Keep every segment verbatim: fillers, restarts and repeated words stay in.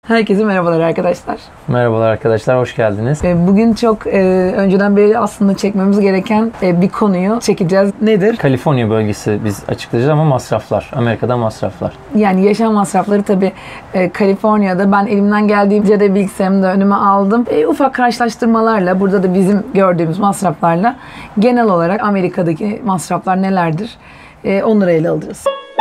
Herkese merhabalar arkadaşlar. Merhabalar arkadaşlar, hoş geldiniz. Bugün çok e, önceden beri aslında çekmemiz gereken e, bir konuyu çekeceğiz. Nedir? Kaliforniya bölgesi biz açıklayacağız ama masraflar, Amerika'da masraflar. Yani yaşam masrafları tabii e, Kaliforniya'da ben elimden geldiğince de bilgisayarımı da önüme aldım. E, ufak karşılaştırmalarla, burada da bizim gördüğümüz masraflarla genel olarak Amerika'daki masraflar nelerdir? E, onları ele alacağız.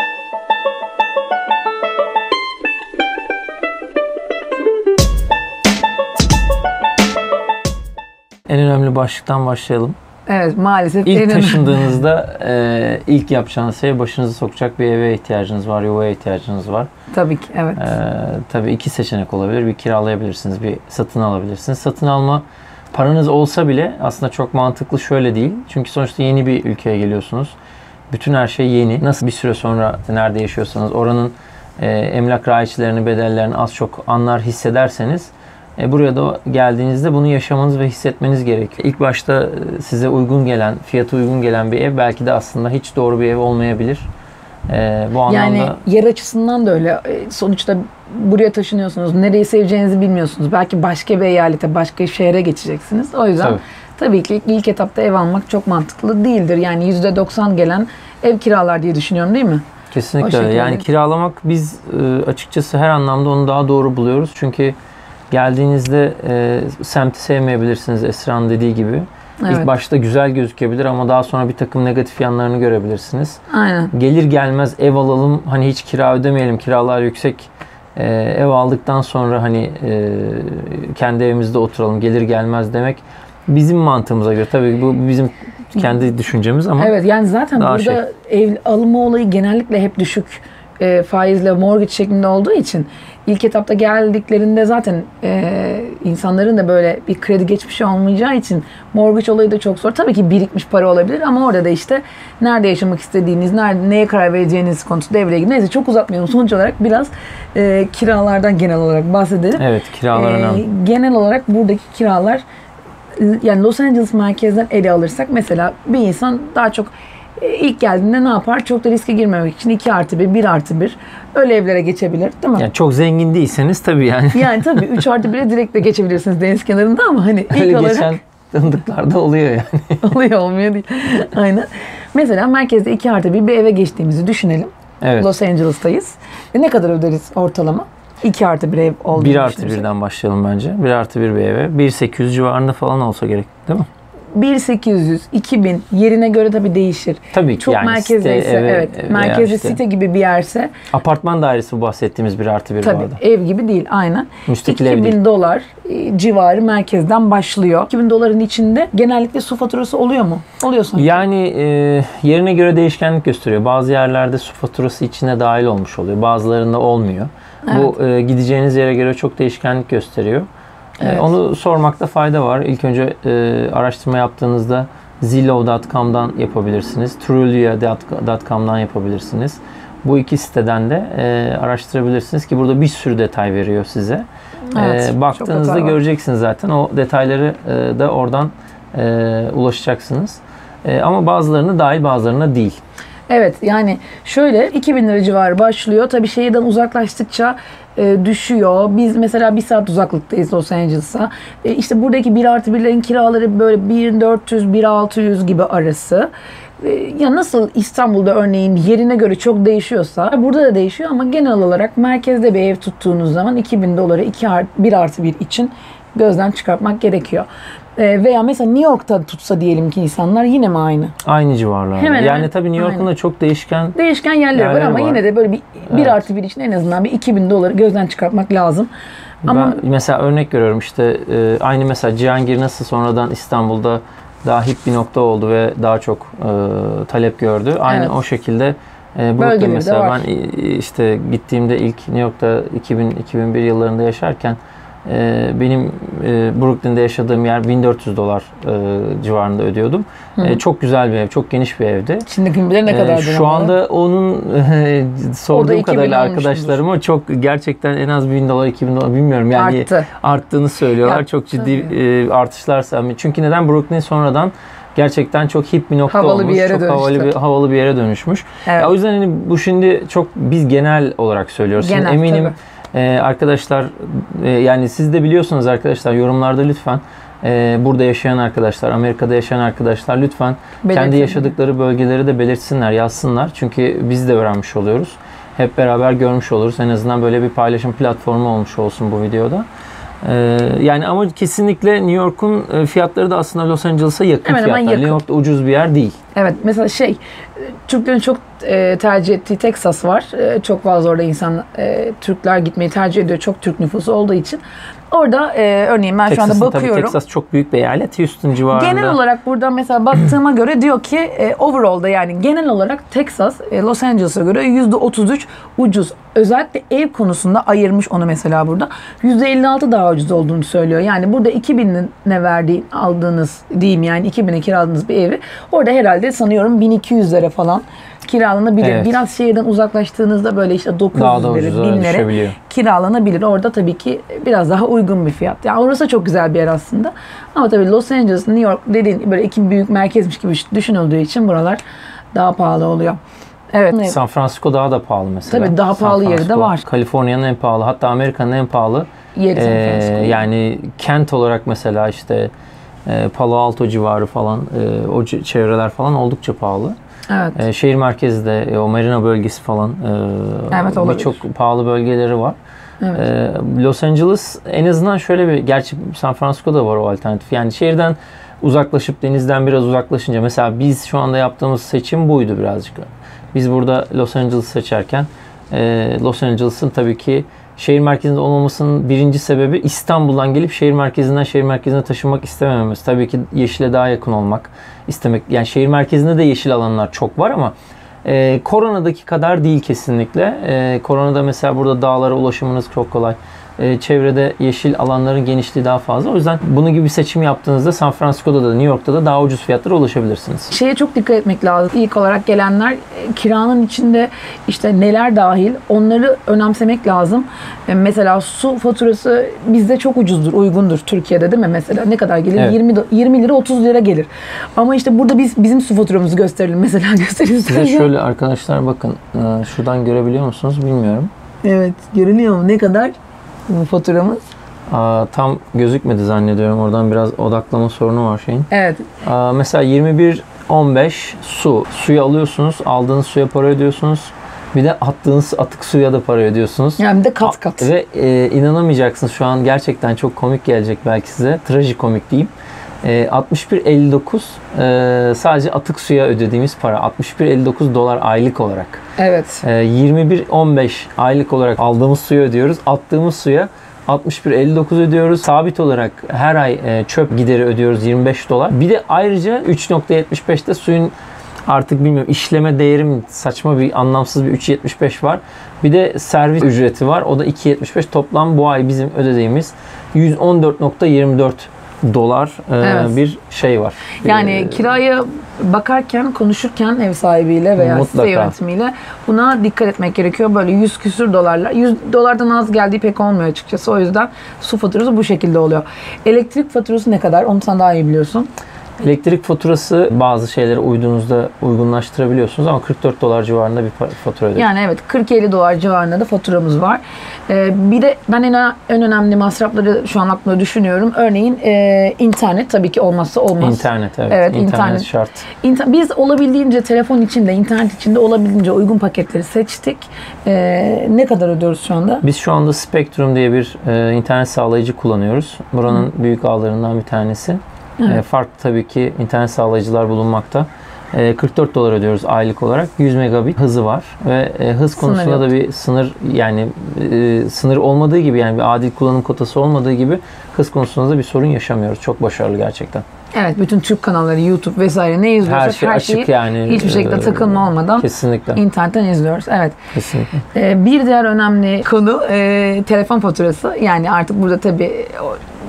En önemli başlıktan başlayalım. Evet, maalesef. İlk en taşındığınızda e, ilk yapacağınız şey başınızı sokacak bir eve ihtiyacınız var, yuvaya ihtiyacınız var. Tabii ki, evet. E, tabii iki seçenek olabilir. Bir kiralayabilirsiniz, bir satın alabilirsiniz. Satın alma paranız olsa bile aslında çok mantıklı şöyle değil. Çünkü sonuçta yeni bir ülkeye geliyorsunuz. Bütün her şey yeni. Nasıl bir süre sonra nerede yaşıyorsanız oranın e, emlak raiçlerini, bedellerini az çok anlar hissederseniz E buraya da geldiğinizde bunu yaşamanız ve hissetmeniz gerekiyor. İlk başta size uygun gelen, fiyatı uygun gelen bir ev belki de aslında hiç doğru bir ev olmayabilir. E, bu anlamda yani yer açısından da öyle. Sonuçta buraya taşınıyorsunuz. Nereyi seveceğinizi bilmiyorsunuz. Belki başka bir eyalete, başka bir şehre geçeceksiniz. O yüzden tabii, tabii ki ilk etapta ev almak çok mantıklı değildir. Yani yüzde doksan gelen ev kiralar diye düşünüyorum, değil mi? Kesinlikle öyle. Yani kiralamak biz açıkçası her anlamda onu daha doğru buluyoruz. Çünkü geldiğinizde e, semti sevmeyebilirsiniz, Esra'nın dediği gibi. Evet. İlk başta güzel gözükebilir ama daha sonra bir takım negatif yanlarını görebilirsiniz. Aynen. Gelir gelmez ev alalım, hani hiç kira ödemeyelim, kiralar yüksek. E, ev aldıktan sonra hani e, kendi evimizde oturalım, gelir gelmez demek bizim mantığımıza göre. Tabii bu bizim kendi düşüncemiz ama. Evet, yani zaten burada şey, ev alımı olayı genellikle hep düşük e, faizle mortgage şeklinde olduğu için İlk etapta geldiklerinde zaten e, insanların da böyle bir kredi geçmişi olmayacağı için mortgage olayı da çok zor. Tabii ki birikmiş para olabilir ama orada da işte nerede yaşamak istediğiniz, nerede, neye karar vereceğiniz konusu devreye giriyor. Neyse, çok uzatmayalım. Sonuç olarak biraz e, kiralardan genel olarak bahsedelim. Evet, kiralar e, önemli. Genel olarak buradaki kiralar, yani Los Angeles merkezden ele alırsak mesela bir insan daha çok İlk geldiğinde ne yapar? Çok da riske girmemek için iki artı bir, bir artı bir öyle evlere geçebilir, değil mi? Yani çok zengin değilseniz tabii yani. Yani tabii üç artı bire direkt de geçebilirsiniz deniz kenarında ama hani ilk öyle olarak geçen tanıdıklarda oluyor yani. oluyor, olmuyor değil. Aynen. Mesela merkezde iki artı bir bir eve geçtiğimizi düşünelim. Evet. Los Angeles'tayız. E ne kadar öderiz ortalama? iki artı bir ev olduğunu bir artı birden başlayalım bence. bir artı bir bir eve. bin sekiz yüz civarında falan olsa gerek, değil mi? bin sekiz yüz, iki bin yerine göre tabii değişir. Tabii ki. Çok yani merkezdeyse, site, eve, evet. Merkezde işte site gibi bir yerse. Apartman dairesi bu bahsettiğimiz bir artı bir tabii, vardı. Ev gibi değil, aynen. Müstakil ev değil. iki bin dolar civarı merkezden başlıyor. iki bin doların içinde genellikle su faturası oluyor mu? Oluyor sanki. Yani e, yerine göre değişkenlik gösteriyor. Bazı yerlerde su faturası içine dahil olmuş oluyor. Bazılarında olmuyor. Evet. Bu e, gideceğiniz yere göre çok değişkenlik gösteriyor. Evet. Onu sormakta fayda var. İlk önce e, araştırma yaptığınızda Zillow nokta com'dan yapabilirsiniz. Trulia nokta com'dan yapabilirsiniz. Bu iki siteden de e, araştırabilirsiniz ki burada bir sürü detay veriyor size. Evet, e, baktığınızda göreceksiniz zaten. O detayları e, da oradan e, ulaşacaksınız. E, ama bazılarına dahil, bazılarına değil. Evet, yani şöyle iki bin lira civarı başlıyor. Tabii şehirden uzaklaştıkça e, düşüyor. Biz mesela bir saat uzaklıktayız Los Angeles'a. E, işte buradaki bir artı birlerin kiraları böyle bin dört yüz - bin altı yüz gibi arası. E, ya nasıl İstanbul'da örneğin yerine göre çok değişiyorsa burada da değişiyor ama genel olarak merkezde bir ev tuttuğunuz zaman iki bin doları bir artı bir için gözden çıkartmak gerekiyor. Veya mesela New York'ta tutsa diyelim ki insanlar, yine mi aynı? Aynı civarlarda. Hemen yani hemen, tabii New York'un da çok değişken değişken yerleri, yerleri var ama var. Yine de böyle bir, bir evet. artı bir için en azından bir iki bin doları gözden çıkartmak lazım. Ama ben mesela örnek görüyorum işte aynı mesela Cihangir nasıl sonradan İstanbul'da daha hip bir nokta oldu ve daha çok e, talep gördü. Aynı evet. o şekilde e, burada mesela ben işte gittiğimde ilk New York'ta iki bin - iki bin bir yıllarında yaşarken benim Brooklyn'de yaşadığım yer bin dört yüz dolar civarında ödüyordum. Hı. Çok güzel bir ev, çok geniş bir evdi. Şimdi kim bilir ne kadar. Şu anda onun sorduğum kadarıyla arkadaşlarıma çok gerçekten en az bin dolar, iki bin dolar bilmiyorum yani arttı. Arttığını söylüyorlar. Ya, çok ciddi tabii. artışlar. Çünkü neden? Brooklyn sonradan gerçekten çok hip bir nokta havalı olmuş. Bir yere çok dönüştü. havalı bir havalı bir yere dönüşmüş. Evet. Ya, o yüzden hani bu şimdi çok biz genel olarak söylüyoruz. Genel, eminim tabii. Ee, arkadaşlar e, yani siz de biliyorsunuz arkadaşlar, yorumlarda lütfen e, burada yaşayan arkadaşlar, Amerika'da yaşayan arkadaşlar lütfen Belirtin. kendi yaşadıkları bölgeleri de belirtsinler, yazsınlar. Çünkü biz de öğrenmiş oluyoruz. Hep beraber görmüş oluruz. En azından böyle bir paylaşım platformu olmuş olsun bu videoda. Ee, yani ama kesinlikle New York'un fiyatları da aslında Los Angeles'a yakın Hemen hemen fiyatlar. yakın. New York'ta ucuz bir yer değil. Evet, mesela şey, Türklerin çok e, tercih ettiği Texas var. E, çok fazla orada insan, e, Türkler gitmeyi tercih ediyor. Çok Türk nüfusu olduğu için. Orada e, örneğin ben Texas'ın, şu anda bakıyorum. Tabii Texas çok büyük bir eyalet. Houston civarında. Genel olarak burada mesela baktığıma göre diyor ki e, overall'da, yani genel olarak Texas e, Los Angeles'a göre yüzde otuz üç ucuz. Özellikle ev konusunda ayırmış onu mesela burada. yüzde elli altı daha ucuz olduğunu söylüyor. Yani burada iki binine verdiği aldığınız diyeyim, yani iki bine kiraladığınız bir evi orada herhalde sanıyorum bin iki yüzlere falan kiralanabilir. Evet. Biraz şehirden uzaklaştığınızda böyle işte dokuz yüzlere, binlere kiralanabilir. Orada tabii ki biraz daha uygun bir fiyat. Yani orası çok güzel bir yer aslında. Ama tabii Los Angeles, New York dediğin böyle iki büyük merkezmiş gibi düşünüldüğü için buralar daha pahalı oluyor. Evet. San Francisco daha da pahalı mesela. Tabii daha San pahalı yeri de Francisco, var. Kaliforniya'nın en pahalı, hatta Amerika'nın en pahalı Yeri San Ee, Francisco. yani kent olarak mesela işte e, Palo Alto civarı falan, e, o c- çevreler falan oldukça pahalı. Evet. E, şehir merkezi de e, o Marina bölgesi falan e, Evet, olabilir. birçok pahalı bölgeleri var. Evet. E, Los Angeles en azından şöyle bir, gerçi San Francisco'da var o alternatif. Yani şehirden uzaklaşıp denizden biraz uzaklaşınca, mesela biz şu anda yaptığımız seçim buydu birazcık. Biz burada Los Angeles seçerken e, Los Angeles'ın tabii ki şehir merkezinde olmamasının birinci sebebi İstanbul'dan gelip şehir merkezinden şehir merkezine taşınmak istemememiz. Tabii ki yeşile daha yakın olmak istemek. Yani şehir merkezinde de yeşil alanlar çok var ama e, koronadaki kadar değil kesinlikle. E, koronada mesela burada dağlara ulaşımınız çok kolay. E, çevrede yeşil alanların genişliği daha fazla. O yüzden bunu gibi bir seçim yaptığınızda San Francisco'da da New York'ta da daha ucuz fiyatlara ulaşabilirsiniz. Şeye çok dikkat etmek lazım. İlk olarak gelenler e, kiranın içinde işte neler dahil, onları önemsemek lazım. E, mesela su faturası bizde çok ucuzdur, uygundur Türkiye'de, değil mi? Mesela ne kadar gelir? Evet. yirmi, yirmi lira, otuz lira gelir. Ama işte burada biz bizim su faturamızı gösterelim mesela, gösterelim. Size şöyle arkadaşlar bakın, e, şuradan görebiliyor musunuz bilmiyorum. Evet, görünüyor mu? Ne kadar bu faturamız? Aa, tam gözükmedi zannediyorum. Oradan biraz odaklama sorunu var şeyin. Evet. Aa, mesela yirmi bir on beş su. Suyu alıyorsunuz. Aldığınız suya para ödüyorsunuz. Bir de attığınız atık suya da para ödüyorsunuz. Yani bir de kat kat. Ve e, inanamayacaksınız, şu an gerçekten çok komik gelecek belki size. Trajikomik diyeyim. E, altmış bir elli dokuz e, sadece atık suya ödediğimiz para. altmış bir elli dokuz dolar aylık olarak. Evet. E, yirmi bir on beş aylık olarak aldığımız suyu ödüyoruz. Attığımız suya altmış bir elli dokuz ödüyoruz. Sabit olarak her ay e, çöp gideri ödüyoruz yirmi beş dolar. Bir de ayrıca üç nokta yetmiş beşte suyun artık bilmiyorum işleme değeri mi, saçma bir anlamsız bir üç yetmiş beş var. Bir de servis ücreti var. O da iki yetmiş beş. Toplam bu ay bizim ödediğimiz yüz on dört nokta yirmi dört dolar e, Evet. bir şey var. Yani E, kiraya bakarken, konuşurken ev sahibiyle veya Mutlaka. site yönetimiyle buna dikkat etmek gerekiyor. Böyle yüz küsür dolarlar. yüz dolardan az geldiği pek olmuyor açıkçası. O yüzden su faturası bu şekilde oluyor. Elektrik faturası ne kadar? Onu sen daha iyi biliyorsun. Elektrik faturası bazı şeylere uyduğunuzda uygunlaştırabiliyorsunuz ama kırk dört dolar civarında bir fatura ödüyorsunuz. Yani evet, kırk elli dolar civarında da faturamız var. Ee, bir de ben en, en önemli masrafları şu an aklımda düşünüyorum. Örneğin e, internet tabii ki olmazsa olmaz. İnternet, evet. Evet, İnternet, internet. şart. İnter- Biz olabildiğince telefon içinde, internet içinde olabildiğince uygun paketleri seçtik. Ee, ne kadar ödüyoruz şu anda? Biz şu anda Spectrum diye bir e, internet sağlayıcı kullanıyoruz. Buranın Hı. büyük ağlarından bir tanesi. Evet. E, farklı tabii ki internet sağlayıcılar bulunmakta. E, kırk dört dolar ödüyoruz aylık olarak. yüz megabit hızı var ve e, hız konusunda da bir sınır, yani e, sınır olmadığı gibi, yani bir adil kullanım kotası olmadığı gibi hız konusunda da bir sorun yaşamıyoruz. Çok başarılı gerçekten. Evet, bütün Türk kanalları, YouTube vesaire ne izliyorsak her şey her açık şeyi yani. Hiçbir şekilde e, takılma olmadan kesinlikle internetten izliyoruz. Evet. Kesinlikle. Ee, bir diğer önemli konu e, telefon faturası. Yani artık burada tabii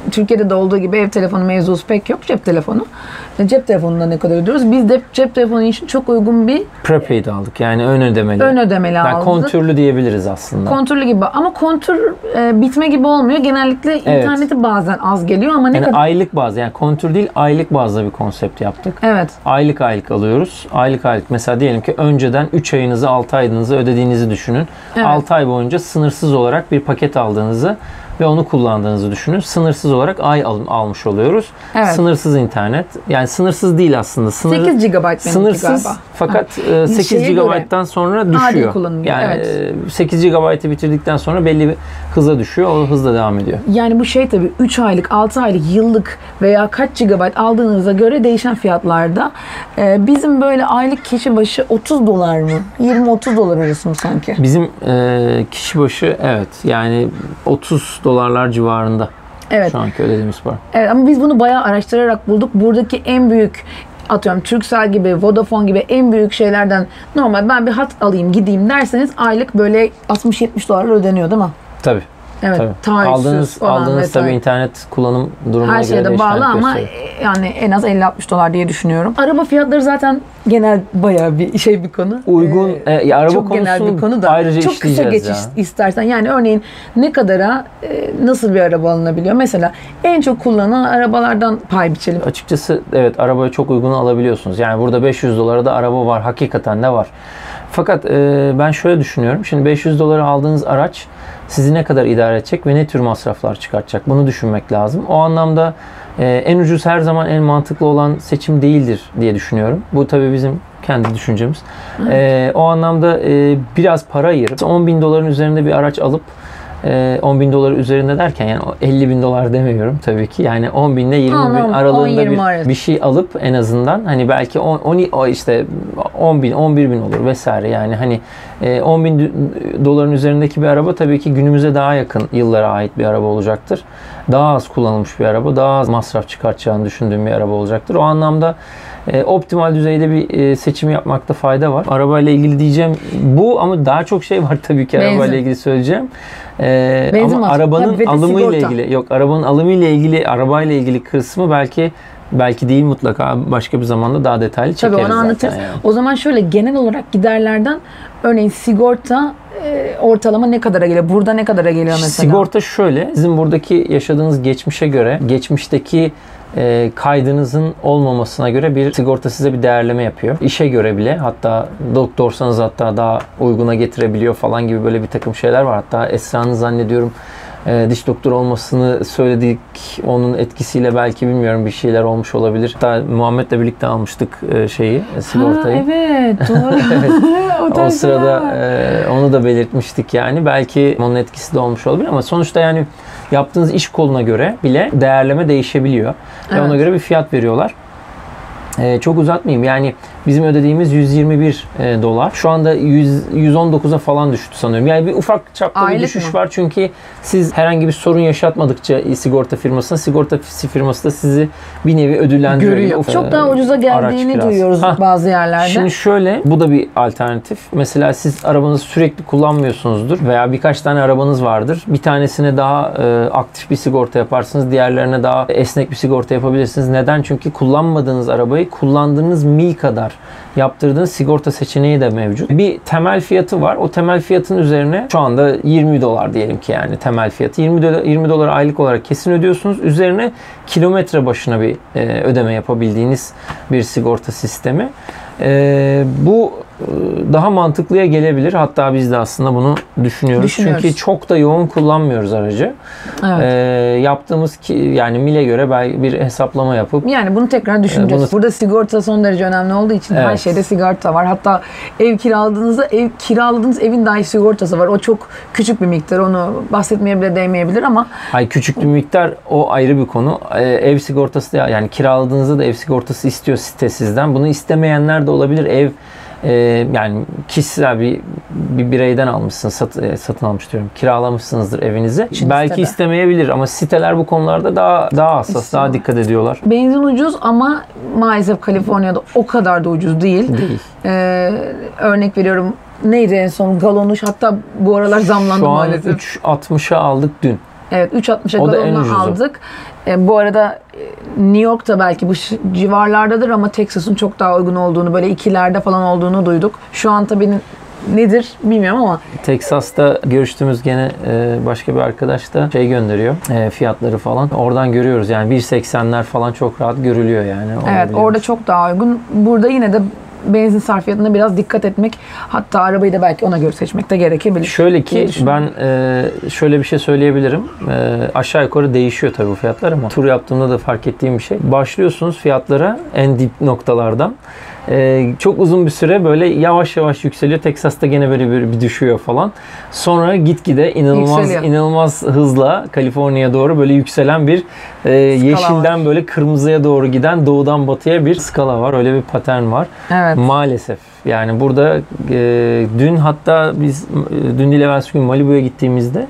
Türkiye'de de olduğu gibi ev telefonu mevzusu pek yok. Cep telefonu. Cep telefonunda ne kadar ödüyoruz? Biz de cep telefonu için çok uygun bir prepaid aldık. Yani ön ödemeli. Ön ödemeli yani aldık. Kontürlü diyebiliriz aslında. Kontürlü gibi ama kontür e, bitme gibi olmuyor. Genellikle Evet. interneti bazen az geliyor ama ne Yani kadar... aylık bazı, yani kontür değil aylık bazda bir konsept yaptık. Evet. Aylık aylık alıyoruz. Aylık aylık mesela diyelim ki önceden üç ayınızı altı ayınızı ödediğinizi düşünün. Evet. altı ay boyunca sınırsız olarak bir paket aldığınızı ve onu kullandığınızı düşünün. Sınırsız olarak ay al, almış oluyoruz. Evet. Sınırsız internet. Yani sınırsız değil aslında. Sınır, sekiz gigabayt benimki sınırsız galiba. fakat Ha. e, sekiz Şeye gigabayttan sonra adil düşüyor. kullanılıyor, Yani evet. e, sekiz gigabaytı bitirdikten sonra belli bir hıza düşüyor. O hızla devam ediyor. Yani bu şey tabii üç aylık, altı aylık, yıllık veya kaç gigabayt aldığınıza göre değişen fiyatlarda. Ee, bizim böyle aylık kişi başı otuz dolar mı? yirmi otuz dolar arası mı sanki? Bizim e, kişi başı evet yani otuz dolarlar civarında. Evet. Şu anki ödediğimiz para. Evet ama biz bunu bayağı araştırarak bulduk. Buradaki en büyük atıyorum Turkcell gibi, Vodafone gibi en büyük şeylerden normal ben bir hat alayım gideyim derseniz aylık böyle altmış yetmiş dolar ödeniyor değil mi? Tabii. Evet. Tabii. Taahhütsüz Aldığınız, falan aldığınız vesaire. tabii internet kullanım durumuna Her göre şeye de değişkenlik bağlı ama gösteriyor. yani en az elli altmış dolar diye düşünüyorum. Araba fiyatları zaten genel bayağı bir şey bir konu. Uygun, Ee, e, ya araba çok genel bir konusunu konu da ayrıca çok kısa işleyeceğiz geçiş ya. istersen. Yani örneğin ne kadara e, nasıl bir araba alınabiliyor? Mesela en çok kullanılan arabalardan pay biçelim. Açıkçası evet arabayı çok uygun alabiliyorsunuz. Yani burada beş yüz dolara da araba var. Hakikaten de var. Fakat e, ben şöyle düşünüyorum. Şimdi beş yüz dolara aldığınız araç sizi ne kadar idare edecek ve ne tür masraflar çıkartacak? Bunu düşünmek lazım. O anlamda e, en ucuz her zaman en mantıklı olan seçim değildir diye düşünüyorum. Bu tabii bizim kendi düşüncemiz. E, o anlamda e, biraz para ayırıp on bin doların üzerinde bir araç alıp on bin dolar üzerinde derken yani elli bin dolar demiyorum tabii ki. Yani on bin ile yirmi bin aralığında bir, bir şey alıp en azından hani belki on, on işte on bin, on bir bin olur vesaire. Yani hani on bin doların üzerindeki bir araba tabii ki günümüze daha yakın yıllara ait bir araba olacaktır. Daha az kullanılmış bir araba, daha az masraf çıkartacağını düşündüğüm bir araba olacaktır. O anlamda E, optimal düzeyde bir e, seçim yapmakta fayda var. Arabayla ilgili diyeceğim bu ama daha çok şey var tabii ki Benzin. arabayla ilgili söyleyeceğim. E, Benzin ama var. arabanın Tabii, alımıyla sigorta. ilgili yok arabanın alımıyla ilgili arabayla ilgili kısmı belki belki değil mutlaka başka bir zamanda daha detaylı çekeriz. Tabii onu anlatırız. zaten yani. O zaman şöyle genel olarak giderlerden örneğin sigorta e, ortalama ne kadara geliyor? Burada ne kadara geliyor mesela? Sigorta şöyle, sizin buradaki yaşadığınız geçmişe göre, geçmişteki e, kaydınızın olmamasına göre bir sigorta size bir değerleme yapıyor. İşe göre bile, hatta doktorsanız hatta daha uyguna getirebiliyor falan gibi böyle bir takım şeyler var. Hatta Esra'nın zannediyorum e, diş doktoru olmasını söyledik. Onun etkisiyle belki bilmiyorum bir şeyler olmuş olabilir. Hatta Muhammed'le birlikte almıştık e, şeyi, e, sigortayı. Ha, evet doğru. Evet. O sırada e, onu da belirtmiştik yani. Belki onun etkisi de olmuş olabilir ama sonuçta yani yaptığınız iş koluna göre bile değerleme değişebiliyor. Evet. Ve ona göre bir fiyat veriyorlar. E, çok uzatmayayım. Yani bizim ödediğimiz yüz yirmi bir e, dolar. Şu anda yüz, yüz on dokuza falan düştü sanıyorum. Yani bir ufak çapta Aylık bir düşüş mı? var. Çünkü siz herhangi bir sorun yaşatmadıkça sigorta firmasına, sigorta firması da sizi bir nevi ödüllendiriyor. Görüyor. Ufak, Çok daha ucuza geldiğini araç kirası. duyuyoruz Hah. bazı yerlerde. Şimdi şöyle, bu da bir alternatif. Mesela siz arabanızı sürekli kullanmıyorsunuzdur veya birkaç tane arabanız vardır. Bir tanesine daha e, aktif bir sigorta yaparsınız. Diğerlerine daha esnek bir sigorta yapabilirsiniz. Neden? Çünkü kullanmadığınız arabayı kullandığınız mil kadar yaptırdığınız sigorta seçeneği de mevcut. Bir temel fiyatı var. O temel fiyatın üzerine şu anda yirmi dolar diyelim ki yani temel fiyatı. yirmi dolar, yirmi dolar aylık olarak kesin ödüyorsunuz. Üzerine kilometre başına bir e, ödeme yapabildiğiniz bir sigorta sistemi. E, bu daha mantıklıya gelebilir. Hatta biz de aslında bunu düşünüyoruz. Düşünüyoruz. Çünkü çok da yoğun kullanmıyoruz aracı. Evet. E, yaptığımız ki yani mile göre belki bir hesaplama yapıp Yani bunu tekrar düşüneceğiz. Bunu- Burada sigorta son derece önemli olduğu için her Evet. şeyde sigorta var. Hatta ev kiraladığınızda ev kiraladığınız evin dahi sigortası var. O çok küçük bir miktar. Onu bahsetmeye bile değmeyebilir ama Ay küçük bir miktar o ayrı bir konu. Ee, ev sigortası da yani kiraladığınızda da ev sigortası istiyor site sizden. Bunu istemeyenler de olabilir. Ev e, yani kişisel bir, bir bireyden almışsınız, sat, e, satın almış diyorum. Kiralamışsınızdır evinizi. Şimdi Belki sitede. istemeyebilir ama siteler bu konularda daha daha hassas, İstiyor. daha dikkat ediyorlar. benzin ucuz ama maalesef Kaliforniya'da o kadar da ucuz değil. Değil. Ee, örnek veriyorum neydi en son galonu hatta bu aralar zamlandı Şu an maalesef. üç altmışa aldık dün. Evet, üç altmışa O da en galonu ucuzu. aldık. E, bu arada e, New York'ta belki bu ş- civarlardadır ama Texas'ın çok daha uygun olduğunu, böyle ikilerde falan olduğunu duyduk. Şu an tabii nedir bilmiyorum ama Texas'ta görüştüğümüz gene e, başka bir arkadaş da şey gönderiyor, e, fiyatları falan. Oradan görüyoruz yani bir seksenler falan çok rahat görülüyor yani. evet, Olabiliyormuş. orada çok daha uygun. Burada yine de benzin sarfiyatına biraz dikkat etmek, hatta arabayı da belki ona göre seçmek de gerekebilir. Şöyle ki diye düşünüyorum. ben e, şöyle bir şey söyleyebilirim. E, aşağı yukarı değişiyor tabii bu fiyatlar ama tur yaptığımda da fark ettiğim bir şey. Başlıyorsunuz fiyatlara en dip noktalardan. E, çok uzun bir süre böyle yavaş yavaş yükseliyor. Texas'ta gene böyle bir, bir düşüyor falan. Sonra gitgide inanılmaz Yükseliyor. inanılmaz hızla Kaliforniya'ya doğru böyle yükselen bir e, yeşilden var. böyle kırmızıya doğru giden doğudan batıya bir skala var. Öyle bir patern var. Evet. Maalesef. Yani burada e, dün hatta biz e, dün değil evvelsi gün Malibu'ya gittiğimizde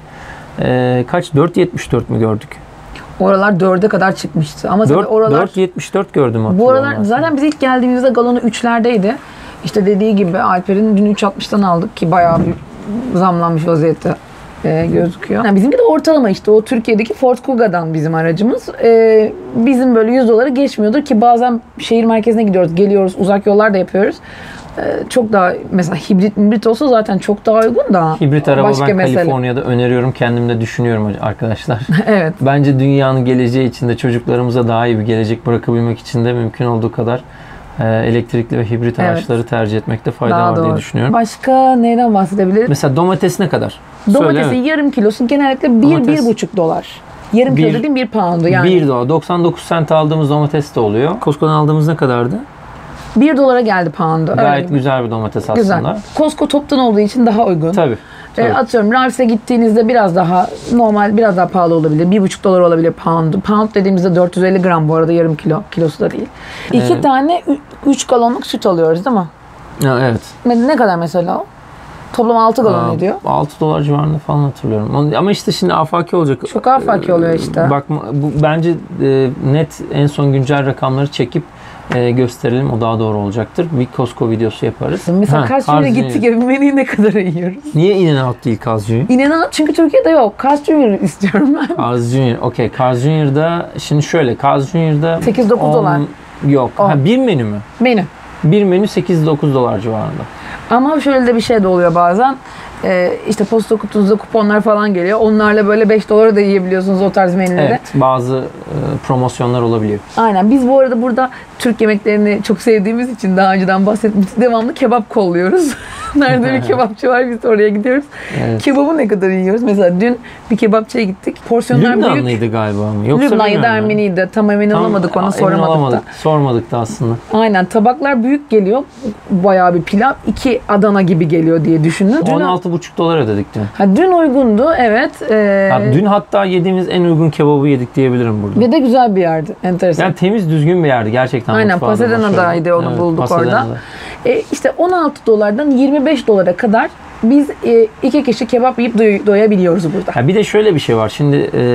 e, kaç? dört yetmiş dört mü gördük? Oralar dörde kadar çıkmıştı. Ama tabii dört, oralar dört yetmiş dört gördüm bu hatırlıyorum aralar ben. zaten biz ilk geldiğimizde galonu üçlerdeydi. İşte dediği gibi Alper'in dün üç altmıştan aldık ki bayağı bir zamlanmış vaziyette e, gözüküyor. Yani bizimki de ortalama, işte o Türkiye'deki Ford Kuga'dan bizim aracımız. E, bizim böyle yüz doları geçmiyordur ki bazen şehir merkezine gidiyoruz, geliyoruz, uzak yollar da yapıyoruz. E, çok daha mesela hibrit hibrit olsa zaten çok daha uygun da. Hibrit araba başka ben mesele. Kaliforniya'da öneriyorum. Kendim de düşünüyorum arkadaşlar. Evet. Bence dünyanın geleceği için de çocuklarımıza daha iyi bir gelecek bırakabilmek için de mümkün olduğu kadar e, elektrikli ve hibrit Evet. araçları tercih etmekte fayda Daha var diye doğru. düşünüyorum. Başka neyden bahsedebiliriz? Mesela domates ne kadar? Domatesi Söyle, evet. yarım kilosu genellikle bir Domates- bir buçuk dolar. Yarım kilo Bir- dediğim bir poundu yani. bir dolar. doksan dokuz sent aldığımız domates de oluyor. Costco'dan aldığımız ne kadardı? bir dolara geldi poundu. Gayet Öyle. güzel bir domates aslında. Güzel. Costco toptan olduğu için daha uygun. Tabii. tabii. E, atıyorum Ralphs'e gittiğinizde biraz daha normal, biraz daha pahalı olabilir. bir buçuk dolar olabilir pound. Pound dediğimizde dört yüz elli gram bu arada, yarım kilo. Kilosu da değil. İki Evet. tane üç galonluk süt alıyoruz değil mi? Ha, evet. Ne, ne kadar mesela o? Toplam altı galon Aa, ediyor. altı dolar civarında falan hatırlıyorum. Onu- Ama işte şimdi afaki olacak. Çok afaki oluyor işte. Bak bu, bence e, net en son güncel rakamları çekip e, gösterelim. O daha doğru olacaktır. Bir Costco videosu yaparız. Mesela Ha, kaç Carl's liraya Junior. gittik ev menüyü ne kadar yiyoruz? Niye In-N-Out değil Carl's Junior? İnanın çünkü Türkiye'de yok. Carl's Junior istiyorum ben. Carl's Junior. Okey. Carl's Junior'da şimdi şöyle. Carl's Junior'da sekiz dokuz on- dolar. Yok. On. Ha, bir menü mü? Menü. Bir menü sekiz dokuz dolar civarında. Ama şöyle de bir şey de oluyor bazen. Ee, işte posta kutunuzda kuponlar falan geliyor. Onlarla böyle beş dolara da yiyebiliyorsunuz o tarz menüleri. Evet. Bazı e, promosyonlar olabiliyor. Aynen. Biz bu arada burada Türk yemeklerini çok sevdiğimiz için daha önceden bahsetmiştik. Devamlı kebap kolluyoruz. Nerede bir kebapçı var biz de oraya gidiyoruz. Evet. Kebabı ne kadar yiyoruz? Mesela dün bir kebapçıya gittik. Porsiyonlar büyük. Lübnanlıydı galiba mı? Yoksa Lübnan ya da bilmiyorum ya. Ermeniydi. Tam emin Tam olamadık, onu emin soramadık olamadık. da. Sormadık da aslında. Aynen. Tabaklar büyük geliyor. Bayağı bir pilav. iki Adana gibi geliyor diye düşünün. Dün, on altı buçuk dolar ödedik dün. ha, dün uygundu. Evet. Ee, Ha, dün hatta yediğimiz en uygun kebabı yedik diyebilirim burada. ve de güzel bir yerdi. Enteresan. Yani temiz düzgün bir yerdi gerçekten. Aynen, mutfağı da Pasadena'daydı, başarılı. onu bulduk Pasadena'da. orada. E, işte on altı dolardan yirmi beş dolara kadar biz e, iki kişi kebap yiyip doy- doyabiliyoruz burada. Ha, bir de şöyle bir şey var. Şimdi e,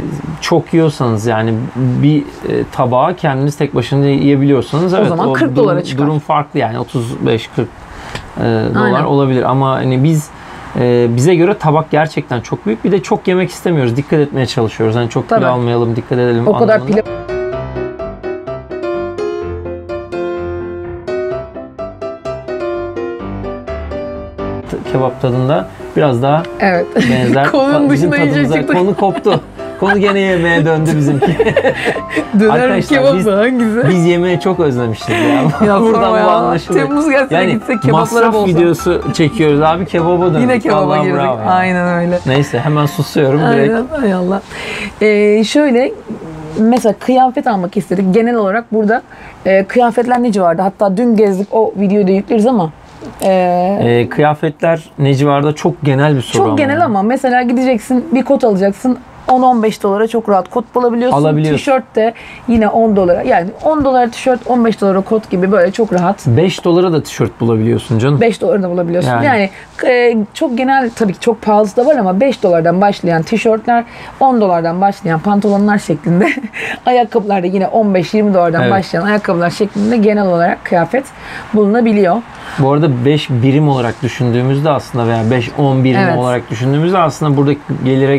çok yiyorsanız yani bir e, tabağı kendiniz tek başına yiyebiliyorsanız evet, zaman kırk durum, dolara çıkar. Durum farklı yani otuz beş kırk e, dolar Aynen. olabilir ama hani biz e, bize göre tabak gerçekten çok büyük. Bir de çok yemek istemiyoruz. Dikkat etmeye çalışıyoruz. Hani çok Tabii. kilo almayalım, dikkat edelim O kadar anlamında. pilav Kebap tadında biraz daha evet. benzer. Konunun Bizim dışına iyice tadımıza- çıktık. Konu koptu. Konu gene yemeğe döndü bizimki. Döner Arkadaşlar, kebap biz- mı? Hangisi? Biz yemeği çok özlemişiz ya. Ya Buradan sorma bu ya. anlaşılıyor. Temmuz gelse de gitsek kebaplara masraf bolsa. videosu çekiyoruz abi, kebaba döndük. Yine kebaba Vallahi girdik. bravo ya. Aynen öyle. Neyse hemen susuyorum direkt. Aynen. Ay Allah. Ee, şöyle mesela kıyafet almak istedik. Genel olarak burada e, kıyafetler ne civarda? Hatta dün gezdik, o videoyu da yükleriz ama e, Ee, kıyafetler ne civarda çok genel bir soru çok genel yani. ama mesela gideceksin, bir kot alacaksın. on on beş dolara çok rahat kot bulabiliyorsun. Alabiliyorsun. Tişört de yine on dolara. Yani on dolara tişört, on beş dolara kot gibi böyle çok rahat. beş dolara da tişört bulabiliyorsun canım. beş dolara da bulabiliyorsun. Yani, Yani. e, çok genel, tabii ki çok pahalısı da var ama beş dolardan başlayan tişörtler, on dolardan başlayan pantolonlar şeklinde, ayakkabılar da yine on beş yirmi dolardan Evet. başlayan ayakkabılar şeklinde genel olarak kıyafet bulunabiliyor. Bu arada beş birim olarak düşündüğümüzde aslında veya beş on birim Evet. olarak düşündüğümüzde aslında buradaki gelire göre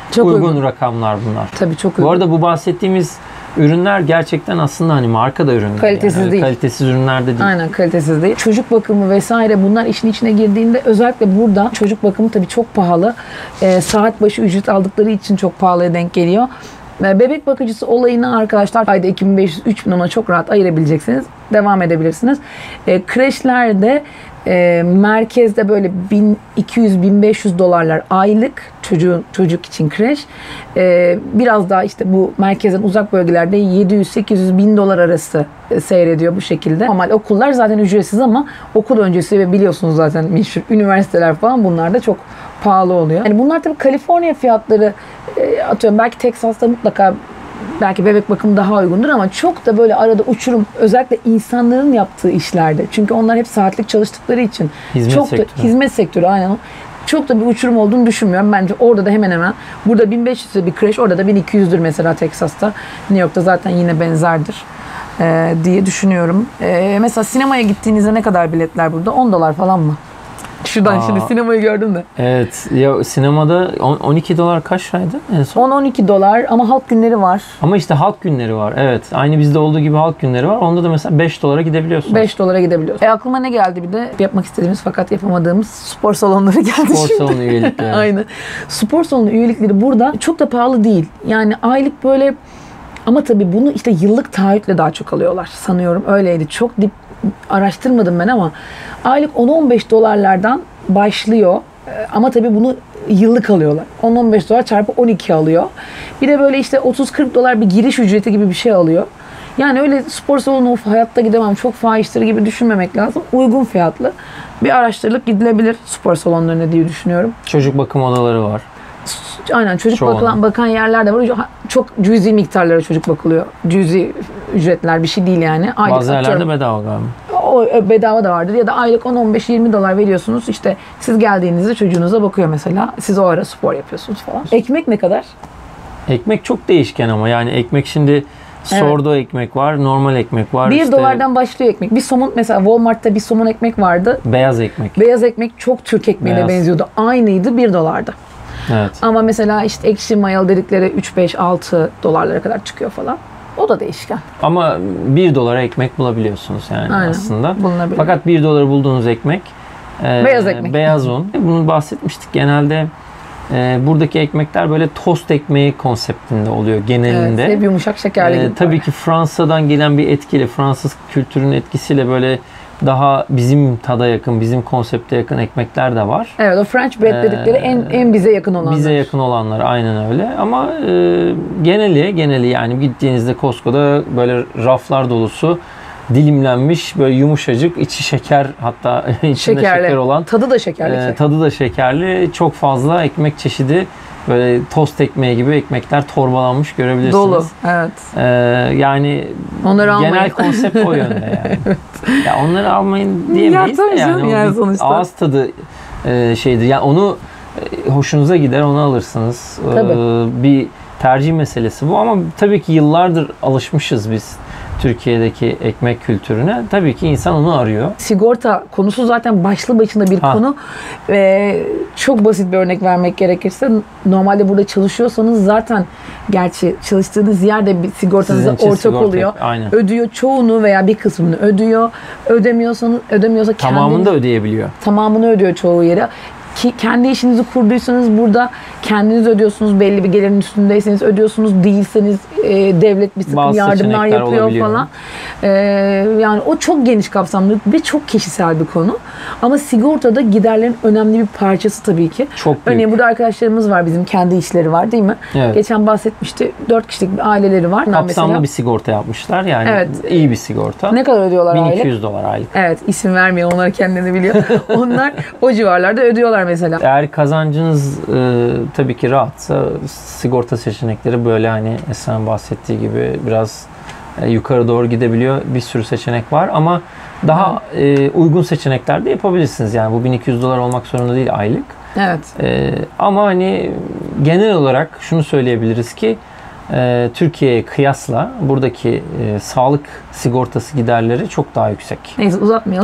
Çok uygun, uygun. rakamlar bunlar. Tabii çok uygun. Bu arada bu bahsettiğimiz ürünler gerçekten aslında hani marka da ürünler. Kalitesiz yani. değil. Kalitesiz ürünler de değil. Aynen, kalitesiz değil. Çocuk bakımı vesaire bunlar işin içine girdiğinde özellikle burada çocuk bakımı tabii çok pahalı. Ee, saat başı ücret aldıkları için çok pahalıya denk geliyor. Ee, bebek bakıcısı olayını arkadaşlar ayda iki bin beş yüz üç bin ona çok rahat ayırabileceksiniz. Devam edebilirsiniz. Ee, kreşlerde e, merkezde böyle bin iki yüz bin beş yüz dolarlar aylık çocuğun çocuk için kreş. Ee, biraz daha işte bu merkezden uzak bölgelerde yedi yüz sekiz yüz bin dolar arası e, seyrediyor bu şekilde. Normal okullar zaten ücretsiz ama okul öncesi ve biliyorsunuz zaten meşhur üniversiteler falan bunlar da çok pahalı oluyor. Yani bunlar tabii Kaliforniya fiyatları, e, atıyorum belki Texas'ta mutlaka belki bebek bakımı daha uygundur ama çok da böyle arada uçurum, özellikle insanların yaptığı işlerde. Çünkü onlar hep saatlik çalıştıkları için. Hizmet çok sektörü. Da, hizmet sektörü aynen. Çok da bir uçurum olduğunu düşünmüyorum. Bence orada da hemen hemen burada bin beş yüz bir kreş, orada da bin iki yüzdür mesela Texas'ta. New York'ta zaten yine benzerdir e, diye düşünüyorum. E, mesela sinemaya gittiğinizde ne kadar biletler burada? on dolar falan mı? Şuradan Aa. şimdi sinemayı gördün de. Evet. Ya sinemada on- 12 dolar kaç liraydı en son? on on iki dolar ama halk günleri var. Ama işte halk günleri var. Evet. Aynı bizde olduğu gibi halk günleri var. Onda da mesela beş dolara gidebiliyorsunuz. beş dolara gidebiliyorsun. E aklıma ne geldi bir de yapmak istediğimiz fakat yapamadığımız spor salonları geldi Spor şimdi. salonu üyelikleri. Aynen. Spor salonu üyelikleri burada çok da pahalı değil. Yani aylık böyle, ama tabii bunu işte yıllık taahhütle daha çok alıyorlar sanıyorum. Öyleydi. Çok dip araştırmadım ben ama aylık on on beş dolarlardan başlıyor. Ee, Ama tabii bunu yıllık alıyorlar. on on beş dolar çarpı on iki alıyor. Bir de böyle işte otuz kırk dolar bir giriş ücreti gibi bir şey alıyor. Yani öyle spor salonu of hayatta gidemem çok fahiştir gibi düşünmemek lazım. Uygun fiyatlı bir araştırılıp gidilebilir spor salonlarına diye düşünüyorum. Çocuk bakım odaları var. Aynen, çocuk Çoğunun. bakılan, bakan yerler de var. Çok cüzi miktarlara çocuk bakılıyor. Cüzi ücretler, bir şey değil yani. Aylık Bazı yerlerde atıyorum, bedava galiba. o bedava da vardır ya da aylık on on beş yirmi dolar veriyorsunuz. İşte siz geldiğinizde çocuğunuza bakıyor mesela. Siz o ara spor yapıyorsunuz falan. Ekmek ne kadar? Ekmek çok değişken ama yani ekmek şimdi sordo ekmek var, normal ekmek var. bir işte dolardan başlıyor ekmek. Bir somun mesela Walmart'ta bir somun ekmek vardı. beyaz ekmek. Beyaz ekmek çok Türk ekmeğine Beyaz. benziyordu. Aynıydı, bir dolardı. Evet. Ama mesela işte ekşi mayalı dedikleri üç beş altı dolarlara kadar çıkıyor falan. O da değişken. Ama bir dolara ekmek bulabiliyorsunuz yani Aynen. aslında. Bulunabilir. Fakat bir dolara bulduğunuz ekmek e, Beyaz ekmek. Beyaz un. Bunu bahsetmiştik. Genelde e, buradaki ekmekler böyle tost ekmeği konseptinde oluyor genelinde. Evet, hep yumuşak şekerli E, gibi. tabii ki Fransa'dan gelen bir etkiyle, Fransız kültürünün etkisiyle böyle daha bizim tada yakın, bizim konsepte yakın ekmekler de var. Evet, o French bread dedikleri en Ee, en bize yakın olanlar. Bize yakın olanlar aynen öyle. Ama e, geneli geneli yani gittiğinizde Costco'da böyle raflar dolusu dilimlenmiş böyle yumuşacık, içi şeker, hatta içinde Şekerli. şeker olan, Tadı da şekerli. e, tadı da şekerli, çok fazla ekmek çeşidi, böyle tost ekmeği gibi ekmekler torbalanmış görebilirsiniz. Dolu. Evet. E, yani Onları genel almayın. konsept o yönde yani. Ya onları almayın diyemeyiz Ya de tabii yani, canım, o yani bir sonuçta. ağız tadı e, şeydir. Yani onu e, hoşunuza gider, onu alırsınız. E, Tabii. bir tercih meselesi bu ama tabii ki yıllardır alışmışız biz Türkiye'deki ekmek kültürüne. Tabii ki insan onu arıyor. Sigorta konusu zaten başlı başına bir Ha. konu. Ee, çok basit bir örnek vermek gerekirse, normalde burada çalışıyorsanız zaten, gerçi çalıştığınız yerde bir sigortanıza Sizin için ortak sigorta- oluyor. Aynen. Ödüyor, çoğunu veya bir kısmını ödüyor. Ödemiyorsanız, ödemiyorsa Tamamını kendiniz- da ödeyebiliyor. tamamını ödüyor çoğu yere. Ki kendi işinizi kurduysanız burada kendiniz ödüyorsunuz, belli bir gelirin üstündeyseniz ödüyorsunuz, değilseniz e, devlet bir takım Bazı yardımlar seçenekler yapıyor olabiliyor. falan. E, yani o çok geniş kapsamlı ve çok kişisel bir konu. Ama sigortada giderlerin önemli bir parçası tabii ki. Çok büyük. Örneğin burada arkadaşlarımız var, bizim kendi işleri var değil mi? Evet. Geçen bahsetmişti, dört kişilik bir aileleri var. Kapsamlı Mesela, bir sigorta yapmışlar. Yani Evet. iyi bir sigorta. ne kadar ödüyorlar bin aylık? iki yüz dolar aylık. Evet, isim vermeyin, onlar kendileri biliyor. Onlar o civarlarda ödüyorlar mesela. Eğer kazancınız e, tabii ki rahatsa sigorta seçenekleri böyle hani Esra'nın bahsettiği gibi biraz e, yukarı doğru gidebiliyor. Bir sürü seçenek var ama daha e, uygun seçenekler de yapabilirsiniz. Yani bu bin iki yüz dolar olmak zorunda değil aylık. Evet. E, ama hani genel olarak şunu söyleyebiliriz ki e, Türkiye'ye kıyasla buradaki e, sağlık sigortası giderleri çok daha yüksek. Neyse, uzatmayalım.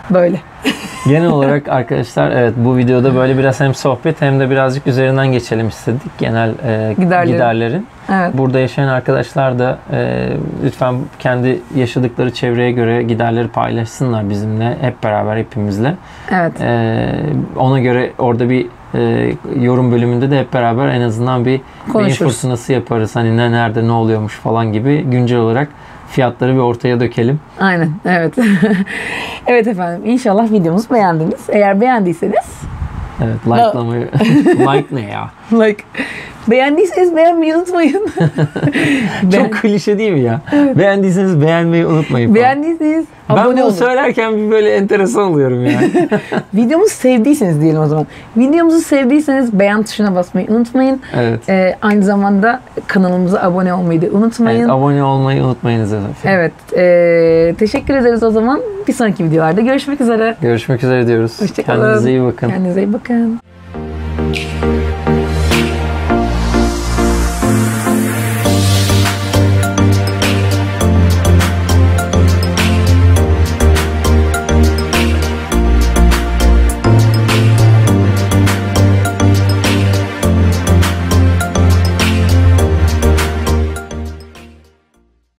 Böyle. Genel olarak arkadaşlar evet bu videoda böyle biraz hem sohbet hem de birazcık üzerinden geçelim istedik genel e, Giderlerin. giderlerin. Evet. Burada yaşayan arkadaşlar da e, lütfen kendi yaşadıkları çevreye göre giderleri paylaşsınlar bizimle, hep beraber hepimizle. Evet. E, ona göre orada bir e, yorum bölümünde de hep beraber en azından bir beyin fırtınası yaparız. Hani ne nerede ne oluyormuş falan gibi güncel olarak fiyatları bir ortaya dökelim. Aynen. Evet. Evet efendim. İnşallah videomuzu beğendiniz. Eğer beğendiyseniz Evet, likelamayı. Like ne ya? like beğendiyseniz beğenmeyi unutmayın. Çok klişe değil mi ya? Evet. Beğendiyseniz beğenmeyi unutmayın falan. Beğendiyseniz ben abone bunu olun. söylerken bir böyle enteresan oluyorum yani. Videomuzu sevdiyseniz diyelim o zaman. Videomuzu sevdiyseniz beğen tuşuna basmayı unutmayın. Evet. Ee, aynı zamanda kanalımıza abone olmayı da unutmayın. Evet, abone olmayı unutmayınız efendim. Evet. E, teşekkür ederiz o zaman. Bir sonraki videolarda görüşmek üzere. Görüşmek üzere diyoruz. Hoşça kalın. Kendinize iyi bakın. Kendinize iyi bakın.